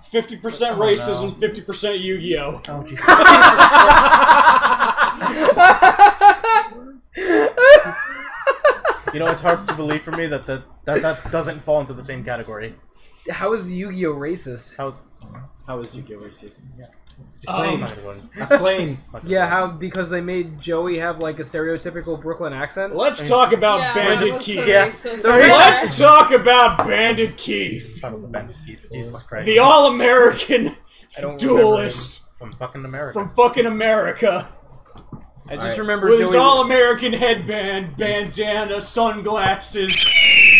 50% racism, 50% Yu-Gi-Oh. Oh, Jesus. You know, it's hard to believe for me that that doesn't fall into the same category. How is Yu-Gi-Oh racist? How is Yu-Gi-Oh racist? Yeah. Explain. Yeah, how because they made Joey have like a stereotypical Brooklyn accent. Let's talk about Bandit Keith. Let's talk about Bandit Keith. Bandit Keith. Jesus Christ. The all-American duelist from fucking America. From fucking America. I just remember with Joey his all-American headband, bandana, sunglasses,